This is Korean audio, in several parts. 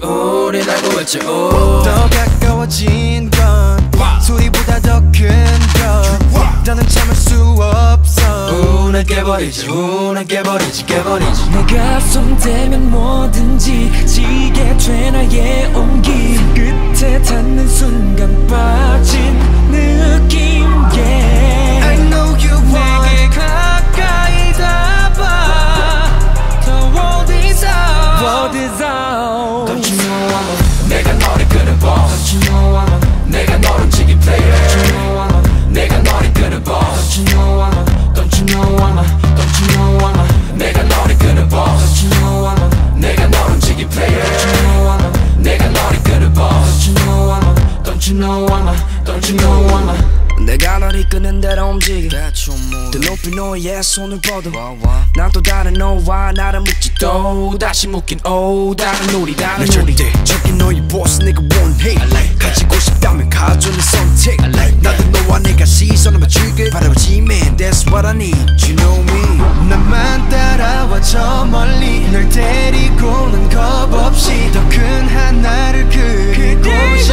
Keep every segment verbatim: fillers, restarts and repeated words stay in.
우린 알고 있지. 오. 더 가까워진 건 소리보다 더 큰 것. 나는 참을 수 없어. 우는 깨버리지, 우는 깨버리지, 깨버리지. 내가 손대면 뭐든지 지게 돼 나의 온기. 끝에 닿는 순간 빠진 느낌. Yeah. I know you want. 내게 가까이 닿아. The world is out. World is out. Don't you know I'm a, 내가 너를 끄는 boss. Don't you know I'm a, 내가 너를 움직인 player. Don't you know I'm a, 내가 너를 끄는 boss. Don't you know I'm a, Don't you know I'm a, Don't you know I'm a, 내가 너를 끄는 boss. Don't you know I'm a, 내가 너를 움직인 player. Don't you know I'm a, 내가 너를 끄는 boss. Don't you know I'm a, Don't you know I'm a, Don't you know I'm a. 내가 널 이끄는 대로 움직여. 더 높이 너의 손을 뻗어. 난 또 다른 너와 나를 묶지. 또 다시 묶인 오 다른 우리 다른 난 우리. 절대적인 너의 boss 내가 원해. 가지고 싶다면 가져는 선택. 나도 너와 내가 시선을 맞추길 바라보지 man. That's what I need. You know me. 나만 따라와 저 멀리. 널 데리고는 겁 없이 더 큰 하나를 그리고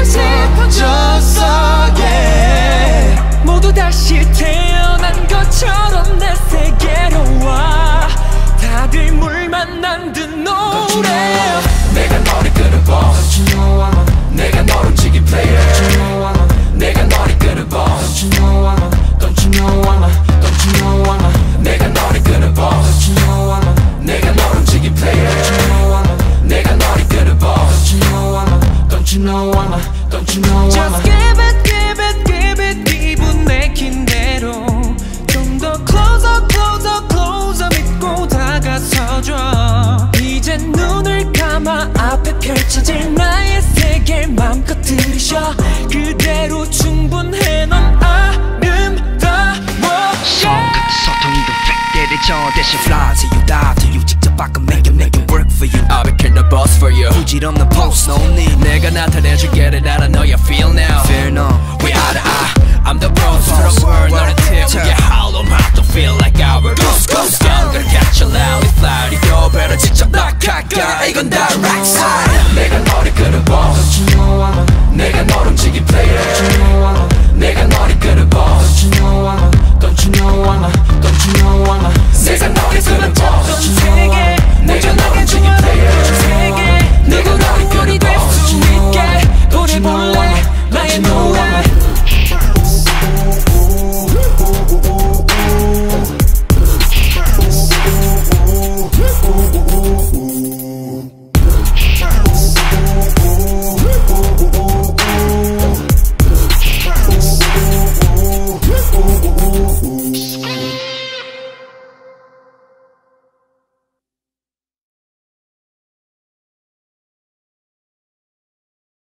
싶어졌어. Yeah. 모두 다시 태어난 것처럼 내 세계로 와. 다들 물 만난 듯 노래. 내가 너를 끄는 boss. Don't you know I'm a, 내가 너를 움직인 player. Don't you know I'm a, 내가 너를 끄는 boss. Don't you know I'm a, Don't you know I'm a, Don't you know I'm a, 내가 너를 끄는 boss. Don't you know I'm a, 내가 너를 움직인 player. Don't you know I'm a, 내가 너를 끄는 boss. Don't you know I'm a, Don't you know I'm a, Don't you know I'm Just a. give it, give it, give it. 기분 내킨 대로 좀 더 closer, closer, closer 믿고 다가서줘. 이제 눈을 감아 앞에 펼쳐질 나의 세계 맘껏 들이쉬어. 그대로 충분해 넌 아름다워. 소통이도 팩대를 저 대신 fly till you die till you 직접 바꿔 make it make it work for you. I'll become the boss for you. 부질없는 post no need. 내가 나타내줄게 를 알아 know you feel now. Fear no. We are the I. I'm the boss to the world. 너는 태우게 hollow mouth don't feel like our goose goose down. Gonna catch you loud. Fly to your better 직접 낙하가 이건 다